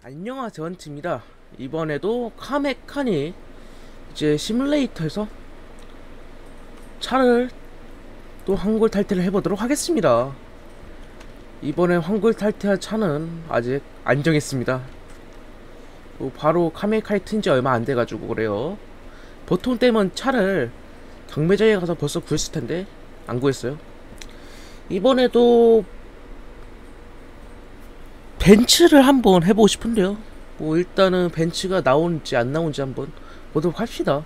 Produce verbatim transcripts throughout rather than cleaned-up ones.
안녕하세요, 헌트입니다. 이번에도 카메카니 이제 시뮬레이터에서 차를 또 환골 탈퇴를 해보도록 하겠습니다. 이번에 환골 탈퇴할 차는 아직 안 정했습니다. 바로 카메카니 튼지 얼마 안 돼가지고 그래요. 보통 때면 차를 경매장에 가서 벌써 구했을 텐데 안 구했어요. 이번에도 벤츠를 한번 해보고 싶은데요. 뭐 일단은 벤츠가 나오는지 안 나오는지 한번 보도록 합시다.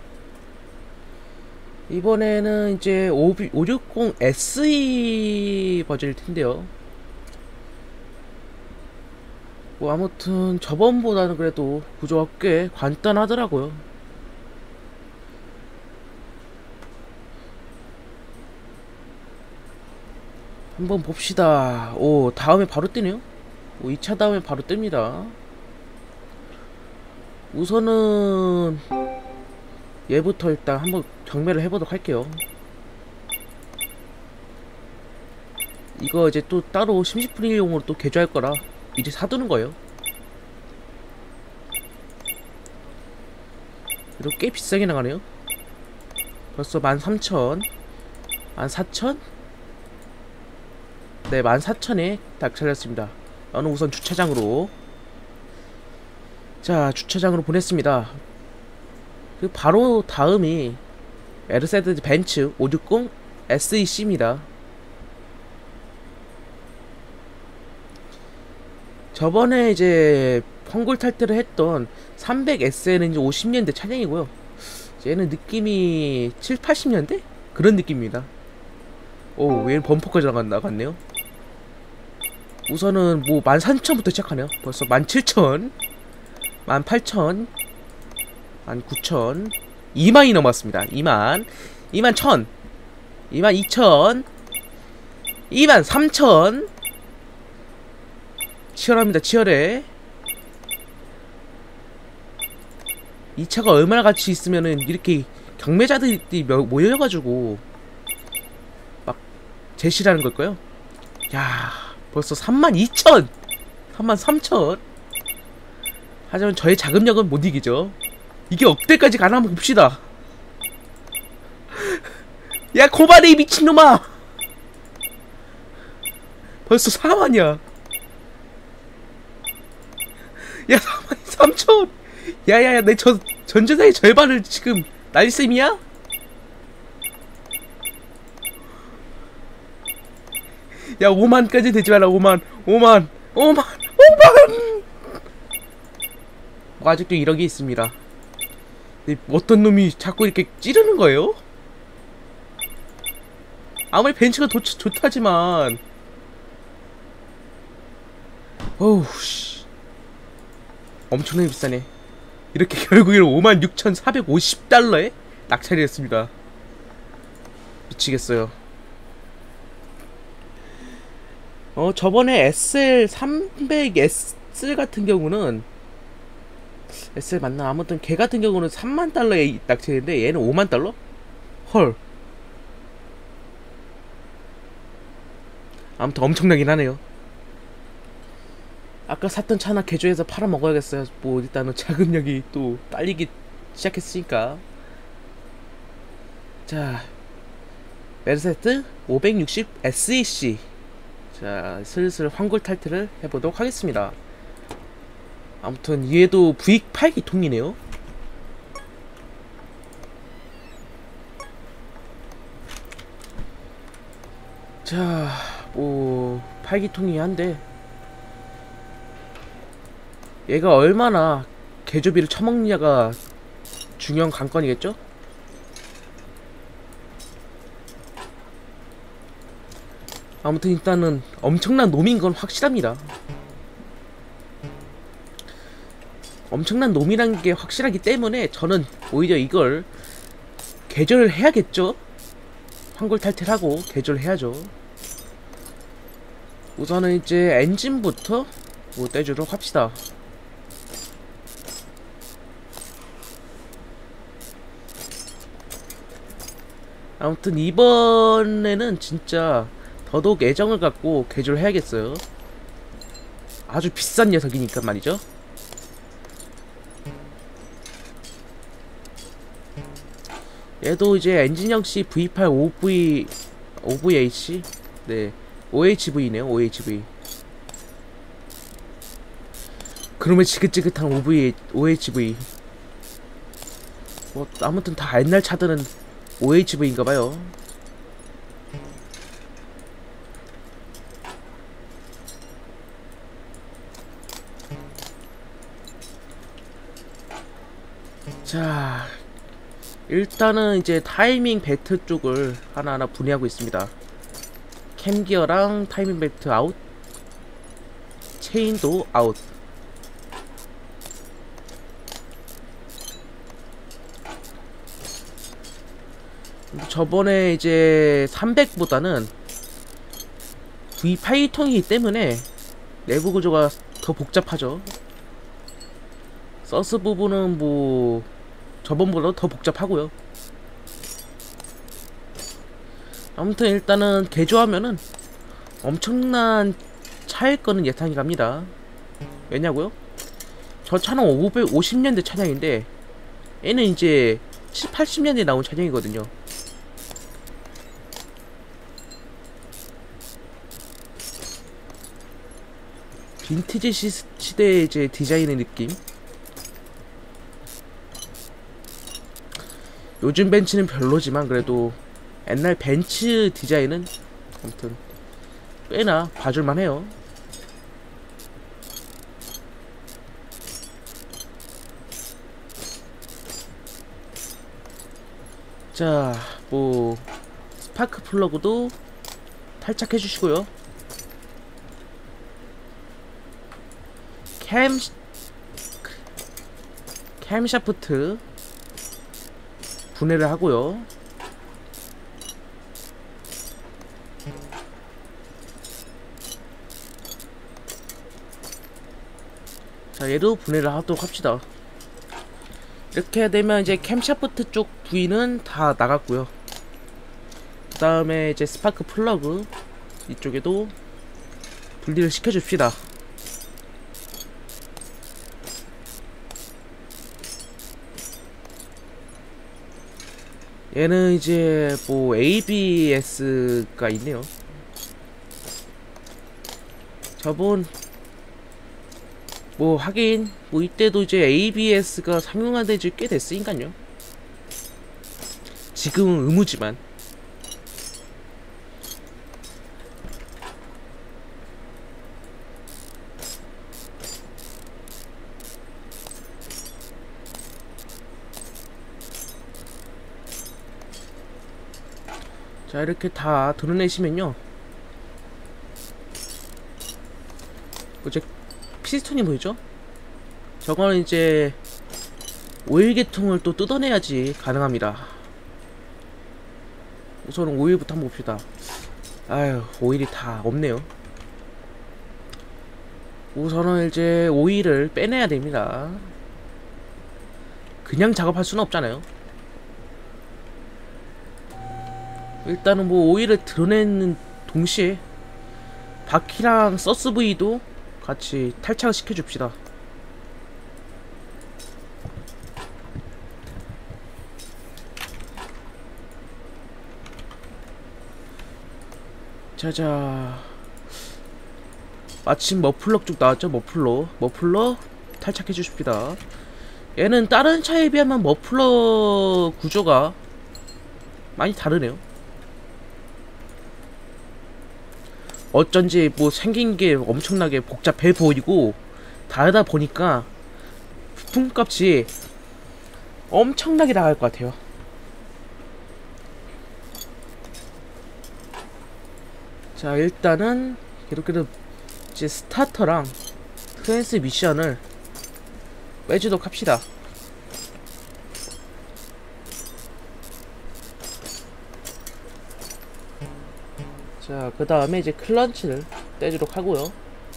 이번에는 이제 오백육십 에스이 버전일 텐데요. 뭐 아무튼 저번보다는 그래도 구조가 꽤 간단하더라고요. 한번 봅시다. 오, 다음에 바로 뜨네요. 이 차 다음에 바로 뜹니다. 우선은 얘부터 일단 한번 경매를 해보도록 할게요. 이거 이제 또 따로 심시프리용으로 또 개조할 거라 이제 사두는 거예요. 그래도 꽤 비싸게 나가네요. 벌써 만 삼천, 만 사천? 네, 만 사천에 딱 잘렸습니다. 저는 우선 주차장으로 자 주차장으로 보냈습니다. 그 바로 다음이 메르세데스 벤츠 오백육십 에스이씨입니다. 저번에 이제 환골 탈퇴를 했던 삼백 에스엘은 이제 오십 년대 차량이고요. 얘는 느낌이 칠, 팔십 년대? 그런 느낌입니다. 오, 얘는 범퍼까지 나갔, 나갔네요. 우선은 뭐 만 삼천부터 시작하네요. 벌써 만 칠천, 만 팔천, 만 구천, 이만이 넘었습니다. 이만, 이만 천, 이만 이천, 이만 삼천. 치열합니다. 치열해. 이 차가 얼마나 가치 있으면은 이렇게 경매자들이 모여가지고 막 제시라는 걸까요? 야, 벌써 삼만 이천! 삼만 삼천! 하지만 저의 자금력은 못 이기죠. 이게 억대까지 가나 한번 봅시다. 야, 고발해, 이 미친놈아! 벌써 사만이야. 야, 사만 삼천! 야야야, 내 전, 전재산의 절반을 지금 날셈이야? 야, 오만까지 되지 마라. 오만, 오만, 오만, 오만. 뭐 아직도 일억이 있습니다. 어떤 놈이 자꾸 이렇게 찌르는 거예요? 아무리 벤츠가 도, 좋다지만 어우 씨, 엄청나게 비싸네. 이렇게 결국에는 오만 육천사백오십 달러에 낙찰이 됐습니다. 미치겠어요. 어, 저번에 에스엘 삼백 에스 같은 경우는 에스엘 맞나? 아무튼 걔 같은 경우는 삼만 달러에 낙찰인데 얘는 오만 달러? 헐. 아무튼 엄청나긴 하네요. 아까 샀던 차나 개조해서 팔아 먹어야겠어요. 뭐 일단은 자금력이 또 딸리기 시작했으니까. 자, 메르세데스 오백육십 에스이씨. 자, 슬슬 환골 탈퇴를 해보도록 하겠습니다. 아무튼 얘도 브이 팔 기통이네요. 자, 뭐 팔 기통이 한데 얘가 얼마나 개조비를 처먹느냐가 중요한 관건이겠죠? 아무튼 일단은 엄청난 놈인 건 확실합니다. 엄청난 놈이란 게 확실하기 때문에 저는 오히려 이걸 개조를 해야겠죠? 환골 탈퇴를 하고 개조를 해야죠. 우선은 이제 엔진부터 뭐 떼주도록 합시다. 아무튼 이번에는 진짜 더더욱 애정을 갖고 개조를 해야겠어요. 아주 비싼 녀석이니까 말이죠. 얘도 이제 엔진 역시 브이 팔 오브이 오브이에이치 네 오에이치브이네요. 오에이치브이. 그러면 지긋지긋한 오브이 오에이치브이. 뭐 아무튼 다 옛날 차들은 오에이치브이인가봐요. 자, 일단은 이제 타이밍 벨트 쪽을 하나하나 분해하고 있습니다. 캠기어랑 타이밍 벨트 아웃, 체인도 아웃. 저번에 이제 삼백보다는 브이 팔통이기 때문에 내부 구조가 더 복잡하죠. 서스 부분은 뭐 저번보다 더 복잡하고요. 아무튼 일단은 개조하면은 엄청난 차일 거는 예상이 갑니다. 왜냐고요? 저 차는 오백 오십 년대 차량인데 얘는 이제 칠십, 팔십 년대에 나온 차량이거든요. 빈티지 시, 시대의 이제 디자인의 느낌. 요즘 벤츠는 별로지만 그래도 옛날 벤츠 디자인은 아무튼 꽤나 봐줄만 해요. 자, 뭐 스파크 플러그도 탈착해 주시고요. 캠 캠샤프트 분해를 하고요. 자, 얘도 분해를 하도록 합시다. 이렇게 되면 이제 캠샤프트 쪽 부위는 다 나갔고요. 그 다음에 이제 스파크 플러그 이쪽에도 분리를 시켜줍시다. 얘는 이제 뭐 에이비에스가 있네요. 저번 뭐 하긴 뭐 이때도 이제 에이비에스가 상용화된 지 꽤 됐으니까요. 지금은 의무지만. 자, 이렇게 다 드러내시면요, 이제 피스톤이 보이죠? 저거는 이제 오일 계통을 또 뜯어내야지 가능합니다. 우선은 오일부터 한번 봅시다. 아유, 오일이 다 없네요. 우선은 이제 오일을 빼내야 됩니다. 그냥 작업할 수는 없잖아요. 일단은 뭐 오일을 드러내는 동시에 바퀴랑 서스 부위도 같이 탈착을 시켜줍시다. 자자, 마침 머플러 쪽 나왔죠. 머플러 머플러 탈착해 주십시다. 얘는 다른 차에 비하면 머플러 구조가 많이 다르네요. 어쩐지 뭐 생긴게 엄청나게 복잡해 보이고 다르다 보니까 부품값이 엄청나게 나갈 것 같아요. 자, 일단은 이렇게도 이제 스타터랑 트랜스미션을 빼주도록 합시다. 자, 그 다음에 이제 클런치를 떼주도록 하고요.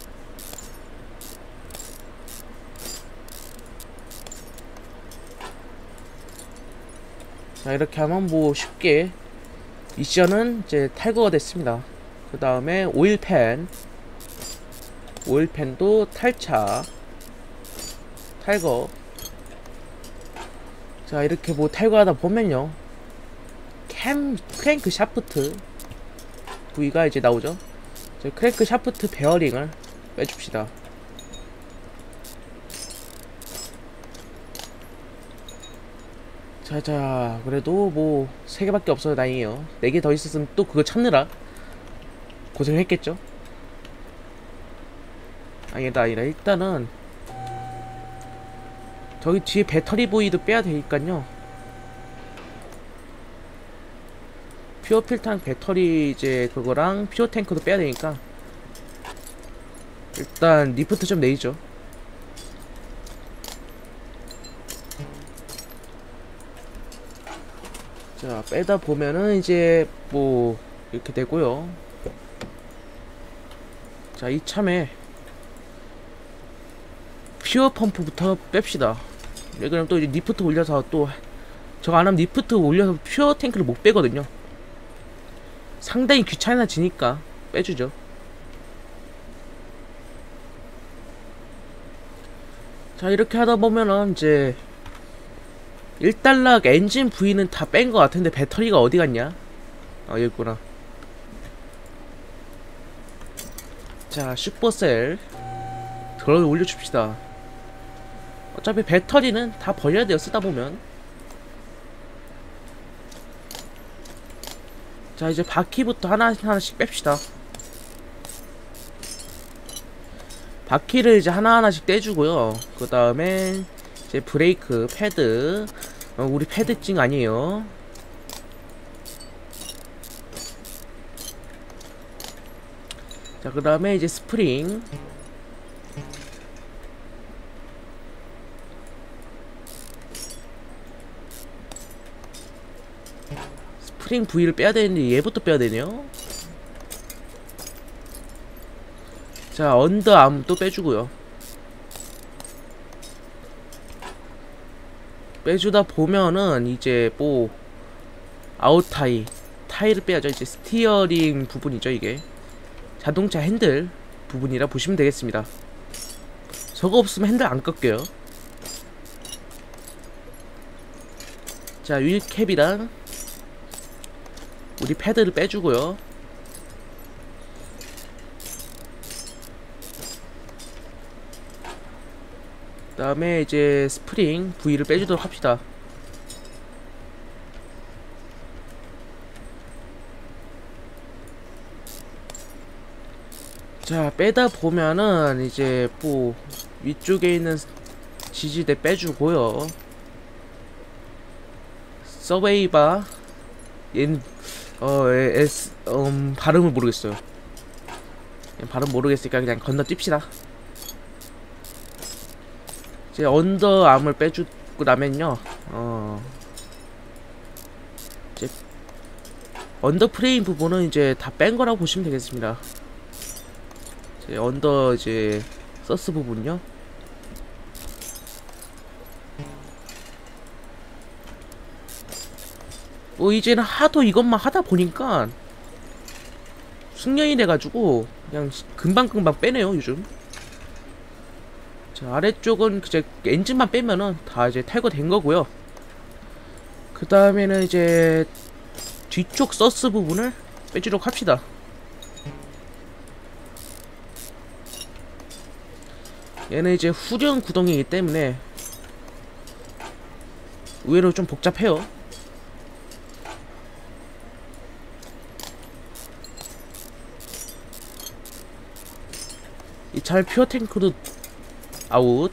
자, 이렇게 하면 뭐 쉽게 미션은 이제 탈거가 됐습니다. 그 다음에 오일팬 오일팬도 탈차 탈거. 자, 이렇게 뭐 탈거하다 보면요, 캠 크랭크 샤프트 부위가 이제 나오죠. 이제 크랭크 샤프트 베어링을 빼줍시다. 자자, 그래도 뭐 세 개밖에 없어요. 다행이에요. 네 개 더 있었으면 또 그거 찾느라 고생을 했겠죠. 아니다 아니다, 일단은 저기 뒤에 배터리 부위도 빼야 되니까요. 퓨어 필터랑 배터리 이제 그거랑 퓨어 탱크도 빼야 되니까 일단 리프트 좀 내리죠. 자, 빼다 보면은 이제 뭐 이렇게 되고요. 자, 이참에 퓨어 펌프부터 뺍시다. 왜 그러면 또 이제 리프트 올려서 또 저거 안하면 리프트 올려서 퓨어 탱크를 못 빼거든요. 상당히 귀찮아지니까 빼주죠. 자, 이렇게 하다 보면은 이제 일단락 엔진 부위는 다 뺀 것 같은데 배터리가 어디 갔냐? 아, 여기 있구나. 자, 슈퍼셀 들어 올려줍시다. 어차피 배터리는 다 버려야 돼요, 쓰다 보면. 자, 이제 바퀴부터 하나씩 하나씩 뺍시다. 바퀴를 이제 하나하나씩 떼주고요. 그 다음에 이제 브레이크 패드, 어, 우리 패드찡 아니에요. 자, 그 다음에 이제 스프링, 스프링 부위를 빼야 되는데 얘부터 빼야 되네요. 자, 언더암 또 빼주고요. 빼주다 보면은 이제 뭐 아웃타이 타이를 빼야죠. 이제 스티어링 부분이죠. 이게 자동차 핸들 부분이라 보시면 되겠습니다. 저거 없으면 핸들 안 꺾여요. 자, 휠캡이랑 우리 패드를 빼주고요. 그 다음에 이제 스프링 부위를 빼주도록 합시다. 자, 빼다 보면은 이제 뭐 위쪽에 있는 지지대 빼주고요. 서베이바 얘는 어 에스 음 발음을 모르겠어요. 발음 모르겠으니까 그냥 건너뛰시다. 이제 언더암을 빼주고 나면요, 어 이제 언더 프레임 부분은 이제 다 뺀 거라고 보시면 되겠습니다. 이제 언더 이제 서스 부분요. 뭐 이제는 하도 이것만 하다 보니까 숙련이 돼가지고 그냥 금방금방 빼네요 요즘. 자, 아래쪽은 이제 엔진만 빼면은 다 이제 탈거된 거고요. 그 다음에는 이제 뒤쪽 서스 부분을 빼주도록 합시다. 얘는 이제 후륜 구동이기 때문에 의외로 좀 복잡해요. 이 차의 퓨어 탱크도 아웃.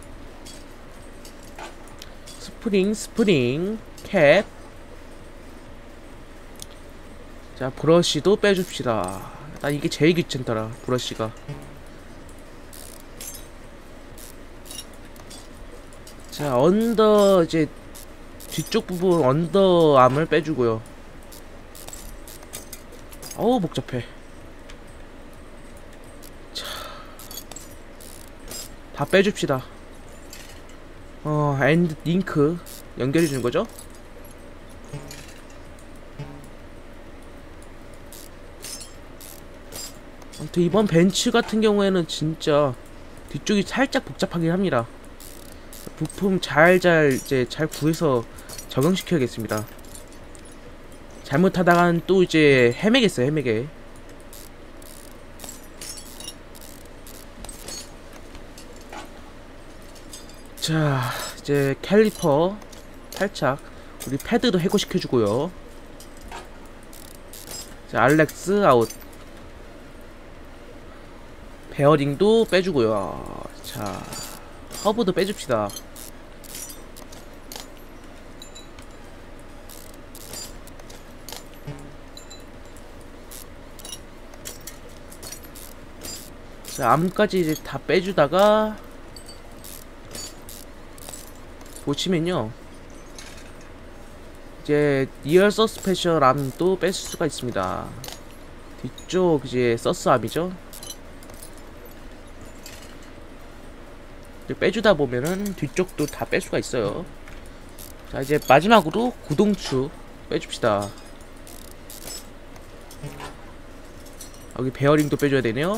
스프링 스프링 캡. 자, 브러쉬도 빼줍시다. 난 이게 제일 귀찮더라, 브러쉬가. 자, 언더 이제 뒤쪽 부분 언더암을 빼주고요. 어우 복잡해. 자, 다 빼줍시다. 어, 엔드 링크 연결해주는 거죠. 아무튼 이번 벤츠 같은 경우에는 진짜 뒤쪽이 살짝 복잡하긴 합니다. 부품 잘잘 이제 잘 구해서 적용시켜야겠습니다. 잘못하다간 또 이제 헤매겠어요, 헤매게. 자, 이제 캘리퍼 살짝 우리 패드도 해고시켜주고요. 자, 알렉스 아웃. 베어링도 빼주고요. 자, 허브도 빼줍시다. 자, 암까지 이제 다 빼주다가 보시면요, 이제 리얼 서스페셜 암도 뺄 수가 있습니다. 뒤쪽 이제 서스 암이죠. 빼주다 보면은 뒤쪽도 다 뺄 수가 있어요. 자, 이제 마지막으로 구동축 빼줍시다. 여기 베어링도 빼줘야 되네요.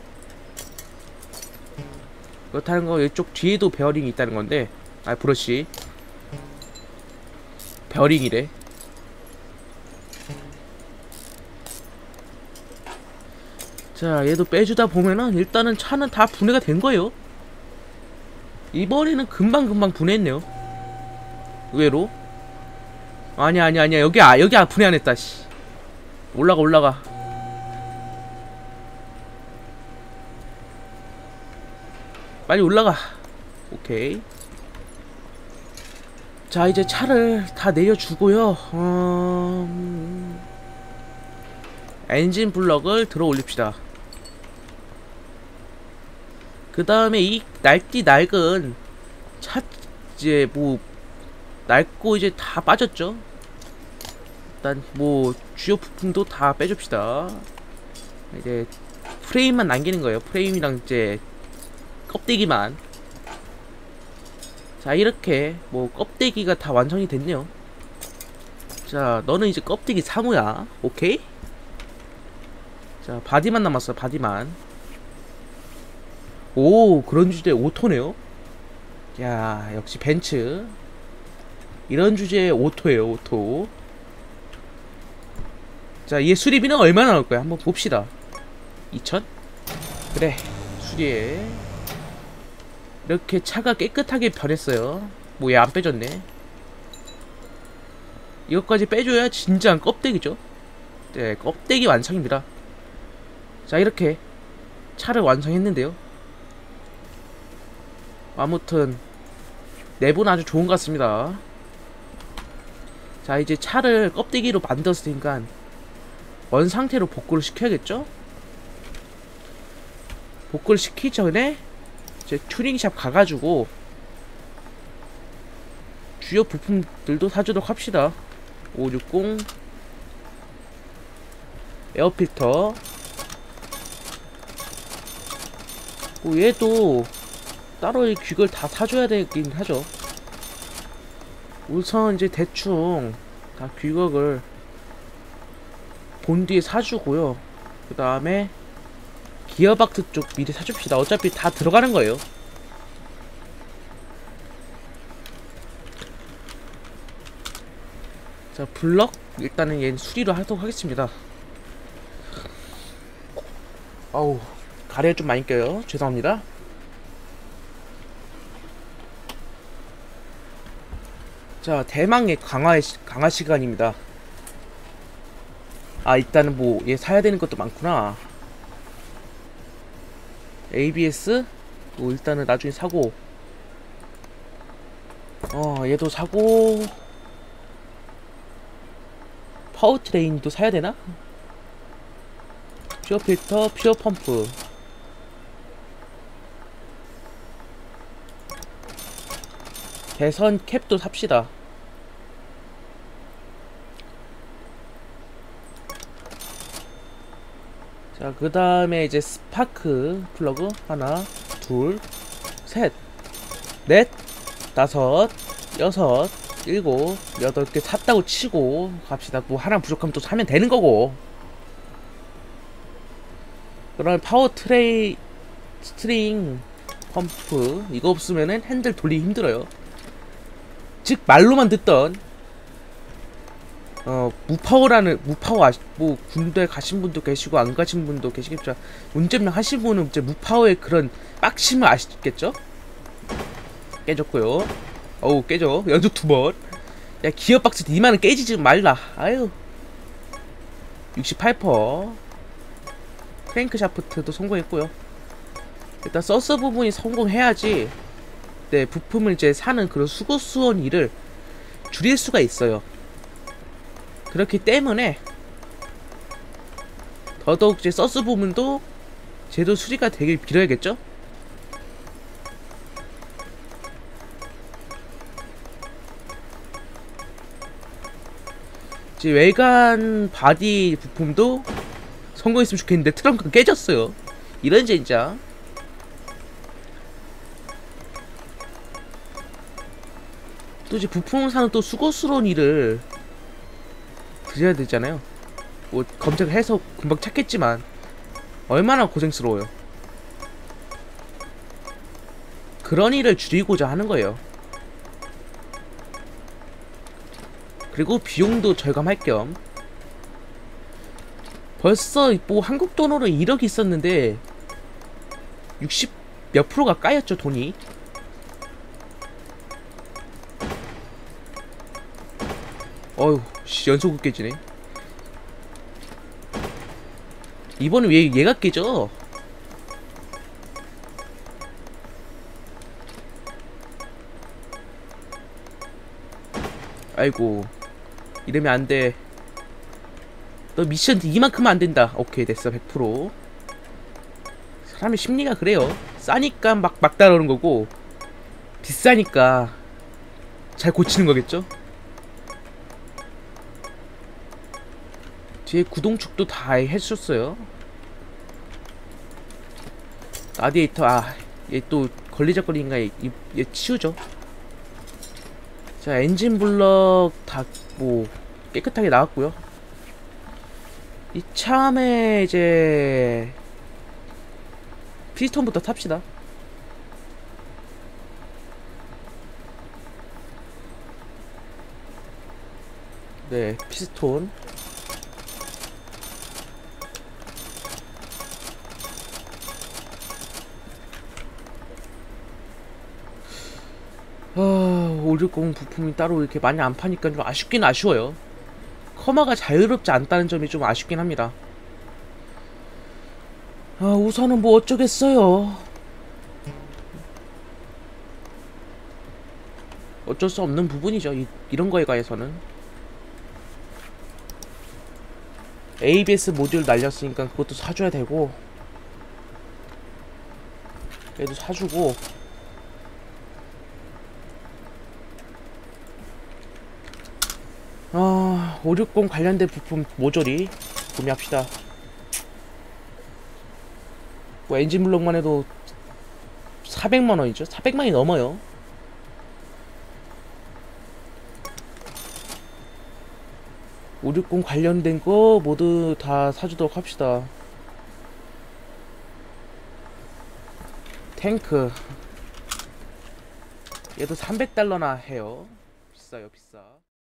그렇다는 거 이쪽 뒤에도 베어링이 있다는 건데, 아, 브러쉬 베어링이래. 자, 얘도 빼주다 보면은 일단은 차는 다 분해가 된 거예요. 이번에는 금방금방 분해했네요. 의외로. 아니야 아니야 아니야 여기 아 여기 아 분해 안 했다. 씨. 올라가 올라가. 빨리 올라가. 오케이. 자, 이제 차를 다 내려주고요. 음... 엔진 블럭을 들어 올립시다. 그 다음에 이 낡디 낡은 차 이제 뭐 낡고 이제 다 빠졌죠. 일단 뭐 주요 부품도 다 빼줍시다. 이제 프레임만 남기는 거예요. 프레임이랑 이제 껍데기만. 자, 이렇게 뭐 껍데기가 다 완성이 됐네요. 자, 너는 이제 껍데기 사무야. 오케이? 자, 바디만 남았어. 바디만. 오, 그런 주제에 오토네요. 야, 역시 벤츠. 이런 주제에 오토예요. 오토. 자, 얘 수리비는 얼마나 나올 거야? 한번 봅시다. 이천? 그래, 수리해. 이렇게 차가 깨끗하게 변했어요. 뭐 얘 안 빼줬네. 이것까지 빼줘야 진짜한 껍데기죠. 네, 껍데기 완성입니다. 자, 이렇게 차를 완성했는데요. 아무튼 내부는 아주 좋은 것 같습니다. 자, 이제 차를 껍데기로 만들었으니까 원상태로 복구를 시켜야겠죠? 복구를 시키기 전에 이제 튜닝샵 가가지고 주요 부품들도 사주도록 합시다. 오백육십 에어필터. 뭐 얘도 따로 이 귀걸 다 사줘야 되긴 하죠. 우선 이제 대충 다 귀걸을 본 뒤에 사주고요. 그 다음에 기어박스 쪽 미리 사줍시다. 어차피 다 들어가는 거예요. 자, 블럭 일단은 얘는 수리로 하도록 하겠습니다. 아우, 가래가 좀 많이 껴요. 죄송합니다. 자, 대망의 강화 강화 시간입니다. 아, 일단은 뭐 얘 사야 되는 것도 많구나. 에이비에스 뭐 일단은 나중에 사고, 어 얘도 사고, 파워트레인도 사야 되나? 퓨어 필터, 퓨어 펌프. 배선 캡도 삽시다. 자, 그 다음에 이제 스파크 플러그 하나, 둘, 셋, 넷, 다섯, 여섯, 일곱, 여덟 개 샀다고 치고 갑시다. 뭐 하나 부족하면 또 사면 되는 거고. 그다음에 파워 트레이 스트링 펌프 이거 없으면은 핸들 돌리기 힘들어요. 즉 말로만 듣던 어 무파워라는 무파워 아시, 뭐 군대 가신 분도 계시고 안 가신 분도 계시겠죠. 운전면 하신 분은 이제 무파워의 그런 빡심을 아시겠죠? 깨졌고요. 어우 깨져. 연속 두 번. 야 기어박스 니만은 깨지지 말라. 아유. 육십팔 퍼센트. 크랭크 샤프트도 성공했고요. 일단 서스 부분이 성공해야지 네 부품을 이제 사는 그런 수고스러운 일을 줄일 수가 있어요. 그렇기 때문에 더더욱 이제 서스 부분도 제도 수리가 되길 빌어야겠죠? 이제 외관 바디 부품도 성공했으면 좋겠는데 트렁크가 깨졌어요. 이런 젠장. 또 이제 부품을 사는 또 수고스러운 일을 드려야 되잖아요. 뭐 검색을 해서 금방 찾겠지만 얼마나 고생스러워요. 그런 일을 줄이고자 하는 거예요. 그리고 비용도 절감할 겸 벌써 뭐 한국 돈으로 일억이 있었는데 육십 몇 프로가 까였죠 돈이. 어휴 씨, 연속으로 깨지네. 이번엔 왜 얘가 깨져? 아이고 이러면 안돼. 너 미션 이만큼은 안된다. 오케이 됐어. 백 퍼센트. 사람의 심리가 그래요. 싸니까 막, 막 따라오는 거고 비싸니까 잘 고치는 거겠죠? 뒤에 구동축도 다 해줬어요. 라디에이터 아 얘 또 걸리적거리니까 얘, 얘 치우죠. 자 엔진 블럭 다 뭐 깨끗하게 나왔고요. 이참에 이제 피스톤부터 탑시다. 네 피스톤. 아, 오백육 부품이 따로 이렇게 많이 안 파니까 좀 아쉽긴 아쉬워요. 커마가 자유롭지 않다는 점이 좀 아쉽긴 합니다. 아, 우선은 뭐 어쩌겠어요. 어쩔 수 없는 부분이죠. 이, 이런 거에 관해서는. 에이비에스 모듈 날렸으니까 그것도 사줘야 되고 얘도 사주고 아, 오백육 관련된 부품 모조리 구매합시다. 뭐 엔진 블록만 해도 사백만 원이죠. 사백만이 넘어요. 오백육 관련된 거 모두 다 사주도록 합시다. 탱크 얘도 삼백 달러나 해요. 비싸요 비싸.